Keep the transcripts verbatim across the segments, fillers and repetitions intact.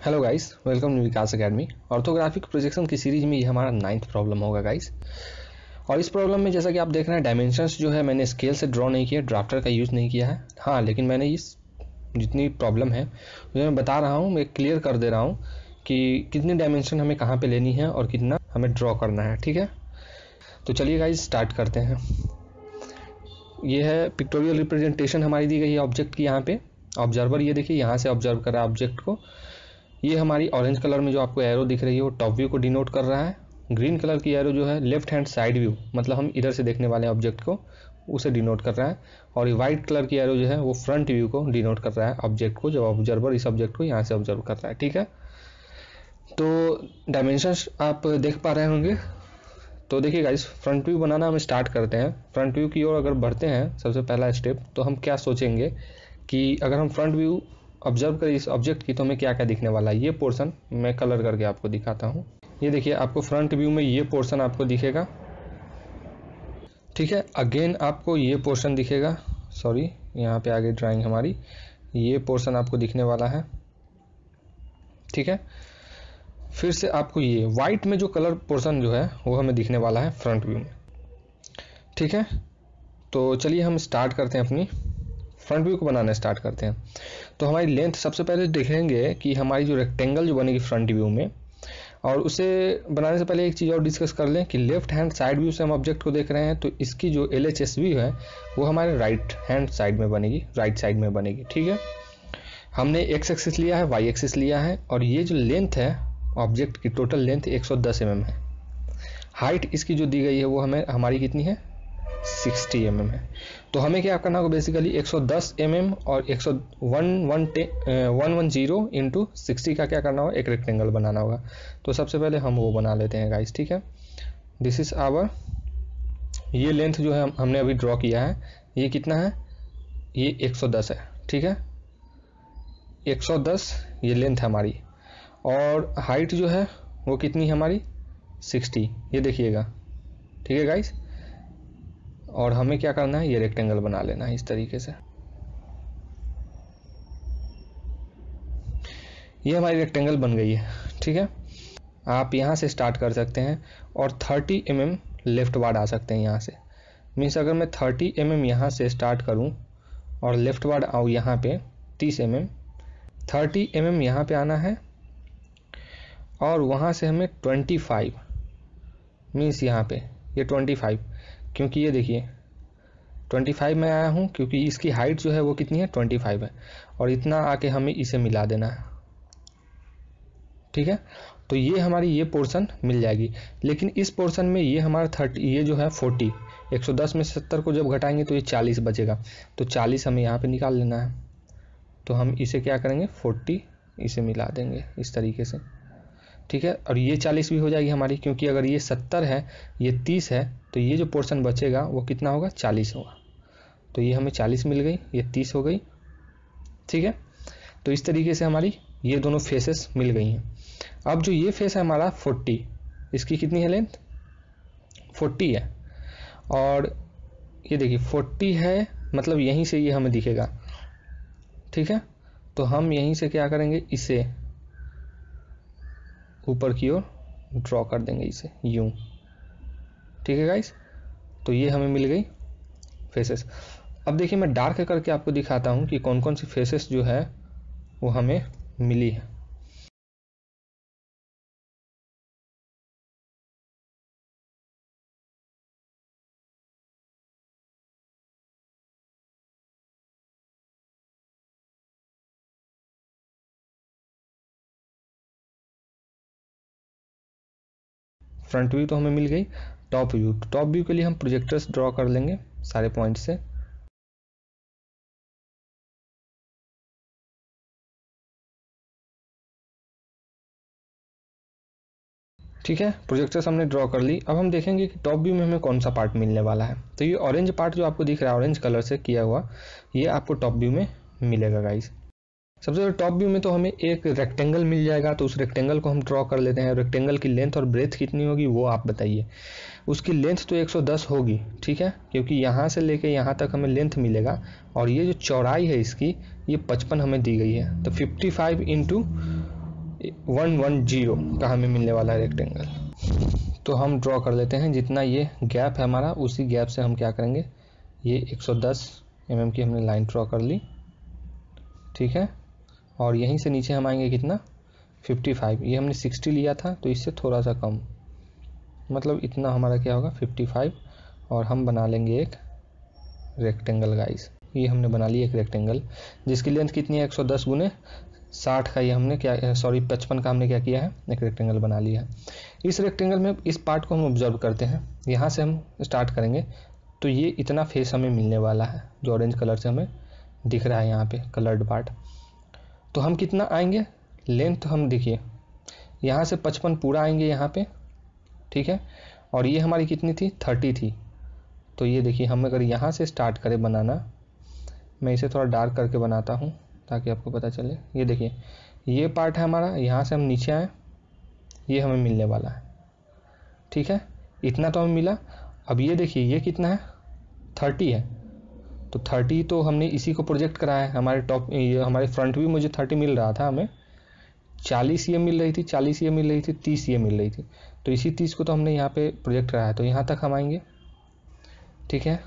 Hello guys, welcome to Vikas academy. Orthographic projection की series में ये हमारा नाइन्थ प्रॉब्लम होगा गाइस। और इस प्रॉब्लम में जैसा कि आप देख रहे हैं, डायमेंशंस जो है मैंने स्केल से ड्रॉ नहीं किया, ड्राफ्टर का यूज़ नहीं किया है। हाँ, लेकिन मैंने इस जितनी प्रॉब्लम है जो मैं बता रहा हूँ, मैं क्लियर कर दे रहा हूँ कि कितनी डायमेंशन हमें कहाँ पर लेनी है और कितना हमें ड्रॉ करना है। ठीक है, तो चलिए गाइस स्टार्ट करते हैं। ये है पिक्टोरियल रिप्रेजेंटेशन हमारी दी गई है ऑब्जेक्ट की। यहाँ पे ऑब्जर्वर ये देखिए यहाँ से ऑब्जर्व कर रहा है ऑब्जेक्ट को। ये हमारी ऑरेंज कलर में जो आपको एरो दिख रही है वो टॉप व्यू को डिनोट कर रहा है। ग्रीन कलर की एरो जो है लेफ्ट हैंड साइड व्यू, मतलब हम इधर से देखने वाले ऑब्जेक्ट को, उसे डिनोट कर रहा है। और ये व्हाइट कलर की एरो जो है वो फ्रंट व्यू को डिनोट कर रहा है ऑब्जेक्ट को, जब ऑब्जर्वर इस ऑब्जेक्ट को यहाँ से ऑब्जर्व कर रहा है। ठीक है, तो डायमेंशंस आप देख पा रहे होंगे। तो देखिए गाइस, फ्रंट व्यू बनाना हम स्टार्ट करते हैं। फ्रंट व्यू की ओर अगर बढ़ते हैं, सबसे पहला स्टेप, तो हम क्या सोचेंगे कि अगर हम फ्रंट व्यू ऑब्जर्व करें इस ऑब्जेक्ट की तो हमें क्या क्या दिखने वाला है। ये पोर्शन मैं कलर करके आपको दिखाता हूँ। ये देखिए, आपको फ्रंट व्यू में ये पोर्शन आपको दिखेगा। ठीक है, अगेन आपको ये पोर्शन दिखेगा। सॉरी, यहाँ पे आगे ड्राइंग हमारी, ये पोर्शन आपको दिखने वाला है। ठीक है, फिर से आपको ये वाइट में जो कलर पोर्शन जो है वो हमें दिखने वाला है फ्रंट व्यू में। ठीक है, तो चलिए हम स्टार्ट करते हैं, अपनी फ्रंट व्यू को बनाना स्टार्ट करते हैं। तो हमारी लेंथ सबसे पहले देखेंगे कि हमारी जो रेक्टेंगल जो बनेगी फ्रंट व्यू में, और उसे बनाने से पहले एक चीज़ और डिस्कस कर लें कि लेफ्ट हैंड साइड व्यू से हम ऑब्जेक्ट को देख रहे हैं, तो इसकी जो एल एच एस व्यू है वो हमारे राइट हैंड साइड में बनेगी, राइट साइड में बनेगी। ठीक है, हमने एक्स एक्सिस लिया है, वाई एक्सिस लिया है, और ये जो लेंथ है ऑब्जेक्ट की, टोटल लेंथ एक सौ दस एम एम है। हाइट इसकी जो दी गई है वो हमें हमारी कितनी है, साठ एम एम है। तो हमें क्या करना होगा, बेसिकली एक सौ दस एम एम और एक सौ दस इंटू सिक्सटी का क्या करना होगा, एक रेक्टेंगल बनाना होगा। तो सबसे पहले हम वो बना लेते हैं गाइस। ठीक है, दिस इज आवर, ये लेंथ जो है हमने अभी ड्रॉ किया है, ये कितना है, ये एक सौ दस है। ठीक है, एक सौ दस ये लेंथ है हमारी, और हाइट जो है वो कितनी है हमारी, साठ, ये देखिएगा। ठीक है गाइस, और हमें क्या करना है, ये रेक्टेंगल बना लेना है इस तरीके से। ये हमारी रेक्टेंगल बन गई है। ठीक है, आप यहाँ से स्टार्ट कर सकते हैं और तीस एम एम लेफ्ट वार्ड आ सकते हैं यहाँ से। मीन्स अगर मैं तीस एम एम यहाँ से स्टार्ट करूँ और लेफ्ट वार्ड आऊँ यहाँ पे तीस एम एम, तीस एम एम यहाँ पे आना है, और वहाँ से हमें पच्चीस, मीन्स यहाँ पे ये पच्चीस, क्योंकि ये देखिए पच्चीस में आया हूँ, क्योंकि इसकी हाइट जो है वो कितनी है, पच्चीस है, और इतना आके हमें इसे मिला देना है। ठीक है, तो ये हमारी ये पोर्शन मिल जाएगी। लेकिन इस पोर्शन में ये हमारा थर्टी, ये जो है चालीस, एक सौ दस में से सत्तर को जब घटाएंगे तो ये चालीस बचेगा, तो चालीस हमें यहाँ पे निकाल लेना है। तो हम इसे क्या करेंगे, चालीस इसे मिला देंगे इस तरीके से। ठीक है, और ये चालीस भी हो जाएगी हमारी, क्योंकि अगर ये सत्तर है, ये तीस है, तो ये जो पोर्शन बचेगा वो कितना होगा, चालीस होगा। तो ये हमें चालीस मिल गई, ये तीस हो गई। ठीक है, तो इस तरीके से हमारी ये दोनों फेसेस मिल गई हैं। अब जो ये फेस है हमारा चालीस, इसकी कितनी है लेंथ, चालीस है, और ये देखिए चालीस है, मतलब यहीं से ये हमें दिखेगा। ठीक है, तो हम यहीं से क्या करेंगे, इसे ऊपर की ओर ड्रॉ कर देंगे, इसे यूं। ठीक है गाइस, तो ये हमें मिल गई फेसेस। अब देखिए, मैं डार्क करके आपको दिखाता हूं कि कौन कौन सी फेसेस जो है वो हमें मिली है। फ्रंट व्यू तो हमें मिल गई। टॉप व्यू, टॉप व्यू के लिए हम प्रोजेक्टर्स ड्रॉ कर लेंगे सारे पॉइंट से। ठीक है, प्रोजेक्टर्स हमने ड्रॉ कर ली। अब हम देखेंगे कि टॉप व्यू में हमें कौन सा पार्ट मिलने वाला है। तो ये ऑरेंज पार्ट जो आपको दिख रहा है, ऑरेंज कलर से किया हुआ, ये आपको टॉप व्यू में मिलेगा गाइस। सबसे पहले टॉप व्यू में तो हमें एक रेक्टेंगल मिल जाएगा, तो उस रेक्टेंगल को हम ड्रॉ कर लेते हैं। रेक्टेंगल की लेंथ और ब्रेथ कितनी होगी वो आप बताइए। उसकी लेंथ तो एक सौ दस होगी, ठीक है, क्योंकि यहाँ से लेके यहाँ तक हमें लेंथ मिलेगा, और ये जो चौड़ाई है इसकी, ये पचपन हमें दी गई है। तो पचपन इंटू वन वन जीरो का हमें मिलने वाला है रेक्टेंगल। तो हम ड्रॉ कर लेते हैं, जितना ये गैप है हमारा उसी गैप से हम क्या करेंगे, ये एक सौ दस एम एम की हमने लाइन ड्रॉ कर ली, ठीक है। और यहीं से नीचे हम आएंगे कितना, पचपन, ये हमने साठ लिया था तो इससे थोड़ा सा कम, मतलब इतना हमारा क्या होगा पचपन, और हम बना लेंगे एक रेक्टेंगल गाइस। ये हमने बना लिया एक रेक्टेंगल जिसकी लेंथ कितनी है, एक सौ दस गुने साठ का, ये हमने क्या सॉरी पचपन का हमने क्या किया है, एक रेक्टेंगल बना लिया है। इस रेक्टेंगल में इस पार्ट को हम ऑब्जर्व करते हैं, यहाँ से हम स्टार्ट करेंगे तो ये इतना फेस हमें मिलने वाला है जो ऑरेंज कलर से हमें दिख रहा है यहाँ पे कलर्ड पार्ट। तो हम कितना आएंगे लेंथ, हम देखिए यहाँ से पचपन पूरा आएंगे यहाँ पे, ठीक है। और ये हमारी कितनी थी, तीस थी। तो ये देखिए हम अगर यहाँ से स्टार्ट करें बनाना, मैं इसे थोड़ा डार्क करके बनाता हूँ ताकि आपको पता चले। ये देखिए ये पार्ट है हमारा, यहाँ से हम नीचे आए, ये हमें मिलने वाला है, ठीक है। इतना तो हमें मिला। अब ये देखिए ये कितना है, तीस है। तो तीस तो हमने इसी को प्रोजेक्ट कराया है, हमारे टॉप ये हमारे फ्रंट व्यू मुझे तीस मिल रहा था, हमें चालीस ये मिल रही थी, चालीस ये मिल रही थी, तीस ये मिल रही थी। तो इसी तीस को तो हमने यहाँ पे प्रोजेक्ट कराया है। तो यहाँ तक हम आएंगे, ठीक है।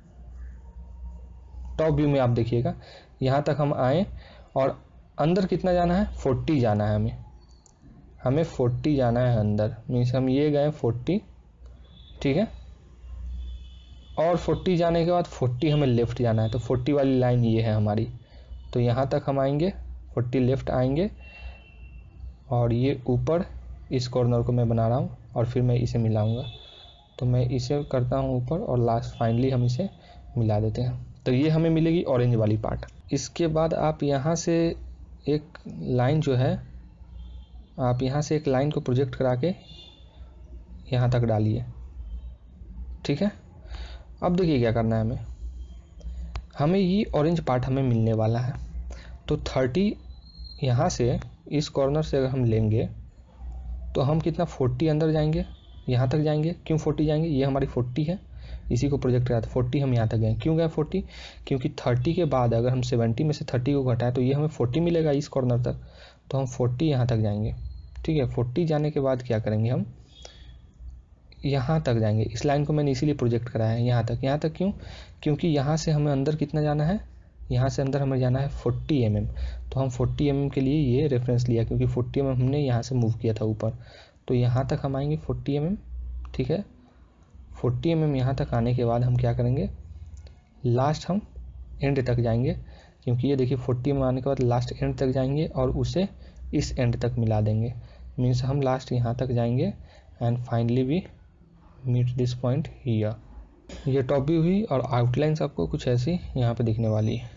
टॉप व्यू में आप देखिएगा यहाँ तक हम आए, और अंदर कितना जाना है, चालीस जाना है हमें हमें चालीस जाना है अंदर, मीन्स हम ये गए चालीस, ठीक है। और चालीस जाने के बाद चालीस हमें लेफ्ट जाना है, तो चालीस वाली लाइन ये है हमारी। तो यहाँ तक हम आएंगे, चालीस लेफ्ट आएंगे, और ये ऊपर इस कॉर्नर को मैं बना रहा हूँ और फिर मैं इसे मिलाऊंगा। तो मैं इसे करता हूँ ऊपर, और लास्ट फाइनली हम इसे मिला देते हैं। तो ये हमें मिलेगी ऑरेंज वाली पार्ट। इसके बाद आप यहाँ से एक लाइन जो है, आप यहाँ से एक लाइन को प्रोजेक्ट करा के यहाँ तक डालिए, ठीक है। अब देखिए क्या करना है हमें, हमें ये ऑरेंज पार्ट हमें मिलने वाला है। तो तीस यहाँ से इस कॉर्नर से अगर हम लेंगे तो हम कितना चालीस अंदर जाएंगे, यहाँ तक जाएंगे। क्यों चालीस जाएंगे, ये हमारी चालीस है, इसी को प्रोजेक्ट करा था, चालीस हम यहाँ तक गए। क्यों गए चालीस, क्योंकि तीस के बाद अगर हम सत्तर में से तीस को घटाएं तो ये हमें चालीस मिलेगा इस कॉर्नर तक। तो हम चालीस यहाँ तक जाएंगे, ठीक है। चालीस जाने के बाद क्या करेंगे, हम यहाँ तक जाएंगे। इस लाइन को मैंने इसीलिए प्रोजेक्ट कराया है यहाँ तक। यहाँ तक क्यों, क्योंकि यहाँ से हमें अंदर कितना जाना है, यहाँ से अंदर हमें जाना है चालीस एम एम। तो हम चालीस एम एम के लिए ये रेफरेंस लिया, क्योंकि चालीस एम एम हमने यहाँ से मूव किया था ऊपर। तो यहाँ तक हम आएंगे चालीस एम एम, ठीक है। चालीस एम एम यहाँ तक आने के बाद हम क्या करेंगे, लास्ट हम एंड तक जाएंगे, क्योंकि ये देखिए चालीस में आने के बाद लास्ट एंड तक जाएंगे और उसे इस एंड तक मिला देंगे। मीन्स हम लास्ट यहाँ तक जाएंगे and finally we meet this point here. ये टॉप व्यू हुई, और आउटलाइंस आपको कुछ ऐसी यहाँ पे दिखने वाली है।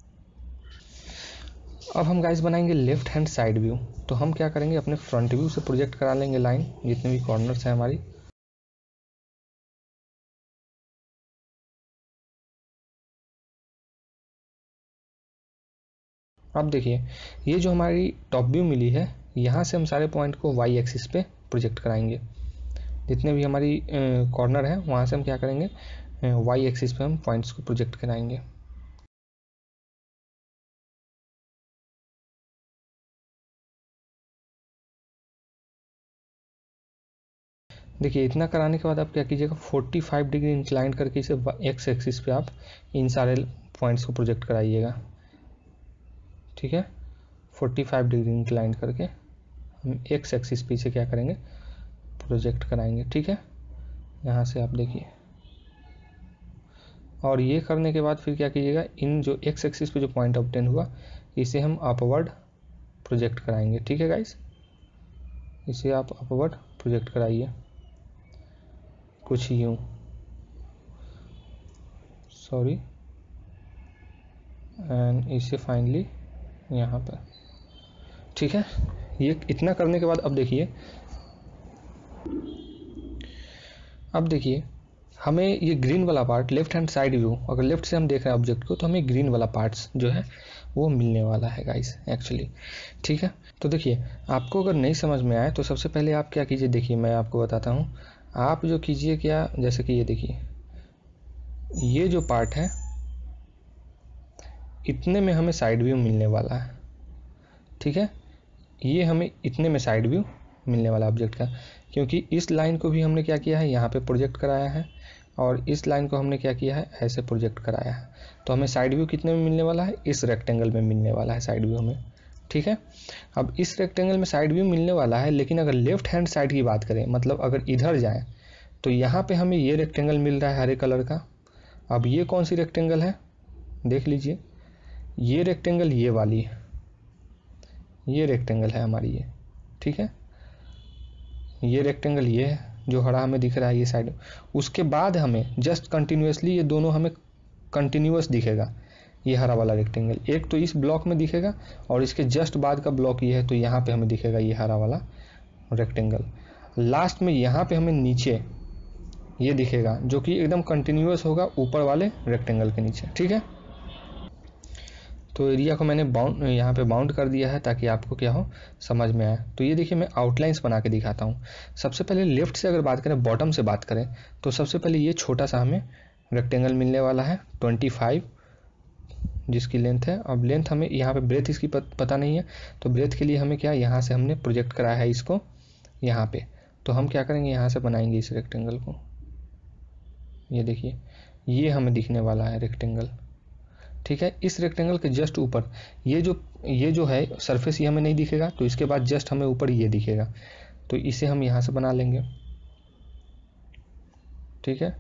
अब हम गाइस बनाएंगे लेफ्ट हैंड साइड व्यू। तो हम क्या करेंगे, अपने फ्रंट व्यू से प्रोजेक्ट करा लेंगे लाइन, जितने भी कॉर्नर्स हैं हमारी। अब देखिए ये जो हमारी टॉप व्यू मिली है, यहाँ से हम सारे पॉइंट को वाई एक्सिस पे प्रोजेक्ट कराएंगे। जितने भी हमारी कॉर्नर है वहाँ से हम क्या करेंगे, वाई एक्सिस पे हम पॉइंट्स को प्रोजेक्ट कराएंगे। देखिए इतना कराने के बाद आप क्या कीजिएगा, पैंतालीस डिग्री इंक्लाइन करके इसे एक्स एक्सिस पे आप इन सारे पॉइंट्स को प्रोजेक्ट कराइएगा, ठीक है। पैंतालीस डिग्री इंक्लाइन करके हम एक्स एक्सिस पे इसे क्या करेंगे, प्रोजेक्ट कराएंगे, ठीक है। यहाँ से आप देखिए, और ये करने के बाद फिर क्या कीजिएगा, इन जो एक्स एक्सिस पे जो पॉइंट ऑब्टेन हुआ इसे हम अपवर्ड प्रोजेक्ट कराएंगे, ठीक है गाइस। इसे आप अपवर्ड प्रोजेक्ट कराइए कुछ यूं, सॉरी, एंड इसे फाइनली यहाँ पर, ठीक है। ये इतना करने के बाद अब देखिए, अब देखिए हमें ये ग्रीन वाला part left hand side view, अगर लेफ्ट से हम देख रहे हैं ऑब्जेक्ट को तो हमें ग्रीन वाला पार्ट्स जो है वो मिलने वाला है गाइस एक्चुअली, ठीक है। तो देखिए आपको अगर नहीं समझ में आए तो सबसे पहले आप क्या कीजिए, देखिए मैं आपको बताता हूँ। आप जो कीजिए क्या, जैसे कि ये देखिए ये जो पार्ट है इतने में हमें साइड व्यू मिलने वाला है, ठीक है। ये हमें इतने में साइड व्यू मिलने वाला ऑब्जेक्ट का, क्योंकि इस लाइन को भी हमने क्या किया है, यहाँ पे प्रोजेक्ट कराया है, और इस लाइन को हमने क्या किया है, ऐसे प्रोजेक्ट कराया है। तो हमें साइड व्यू कितने में मिलने वाला है, इस रेक्टेंगल में मिलने वाला है साइड व्यू हमें, ठीक है। अब इस रेक्टेंगल में साइड व्यू मिलने वाला है, लेकिन अगर लेफ्ट हैंड साइड की बात करें, मतलब अगर इधर जाएं, तो यहाँ पे हमें ये रेक्टेंगल मिल रहा है हरे कलर का। अब ये कौन सी रेक्टेंगल है, देख लीजिए, ये रेक्टेंगल ये वाली है, ये रेक्टेंगल है हमारी ये, ठीक है। ये रेक्टेंगल ये है जो हरा हमें दिख रहा है ये साइड। उसके बाद हमें जस्ट कंटिन्यूसली ये दोनों हमें कंटिन्यूस दिखेगा, ये हरा वाला रेक्टेंगल एक तो इस ब्लॉक में दिखेगा, और इसके जस्ट बाद का ब्लॉक ये है, तो यहाँ पे हमें दिखेगा ये हरा वाला रेक्टेंगल। लास्ट में यहाँ पे हमें नीचे ये दिखेगा, जो कि एकदम कंटिन्यूस होगा ऊपर वाले रेक्टेंगल के नीचे, ठीक है। तो एरिया को मैंने बाउंड यहाँ पे बाउंड कर दिया है, ताकि आपको क्या हो, समझ में आए। तो ये देखिए मैं आउटलाइंस बना के दिखाता हूँ। सबसे पहले लेफ्ट से अगर बात करें, बॉटम से बात करें, तो सबसे पहले ये छोटा सा हमें रेक्टेंगल मिलने वाला है पच्चीस, जिसकी लेंथ है। अब लेंथ हमें यहाँ पे ब्रेथ इसकी पता नहीं है, तो ब्रेथ के लिए हमें क्या, यहाँ से हमने प्रोजेक्ट कराया है इसको यहाँ पे। तो हम क्या करेंगे, यहाँ से बनाएंगे इस रेक्टेंगल को, ये देखिए ये हमें दिखने वाला है रेक्टेंगल, ठीक है। इस रेक्टेंगल के जस्ट ऊपर ये जो ये जो है सरफेस, ये हमें नहीं दिखेगा, तो इसके बाद जस्ट हमें ऊपर ये दिखेगा, तो इसे हम यहाँ से बना लेंगे, ठीक है।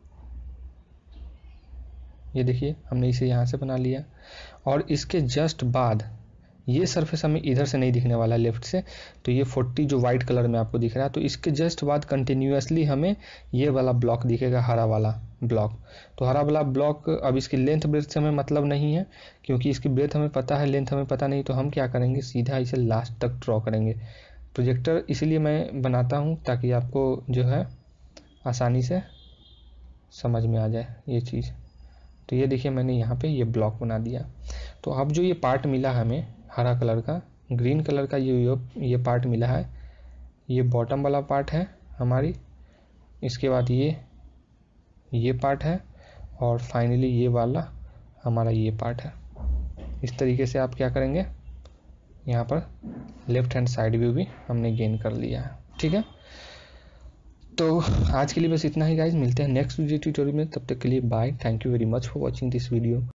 ये देखिए हमने इसे यहाँ से बना लिया, और इसके जस्ट बाद ये सरफेस हमें इधर से नहीं दिखने वाला है लेफ्ट से, तो ये चालीस जो वाइट कलर में आपको दिख रहा है, तो इसके जस्ट बाद कंटिन्यूसली हमें ये वाला ब्लॉक दिखेगा, हरा वाला ब्लॉक। तो हरा वाला ब्लॉक, अब इसकी लेंथ ब्रेथ से हमें मतलब नहीं है, क्योंकि इसकी ब्रेथ हमें पता है, लेंथ हमें पता नहीं, तो हम क्या करेंगे, सीधा इसे लास्ट तक ड्रॉ करेंगे। प्रोजेक्टर इसीलिए मैं बनाता हूँ ताकि आपको जो है आसानी से समझ में आ जाए ये चीज़। तो ये देखिए मैंने यहाँ पे ये ब्लॉक बना दिया। तो अब जो ये पार्ट मिला हमें हरा कलर का, ग्रीन कलर का ये ये पार्ट मिला है, ये बॉटम वाला पार्ट है हमारी, इसके बाद ये ये पार्ट है, और फाइनली ये वाला हमारा ये पार्ट है। इस तरीके से आप क्या करेंगे, यहाँ पर लेफ्ट हैंड साइड व्यू भी हमने गेन कर लिया है, ठीक है। तो आज के लिए बस इतना ही गाइज, मिलते हैं नेक्स्ट वीडियो ट्यूटोरियल में, तब तक के लिए bye, thank you very much for watching this video.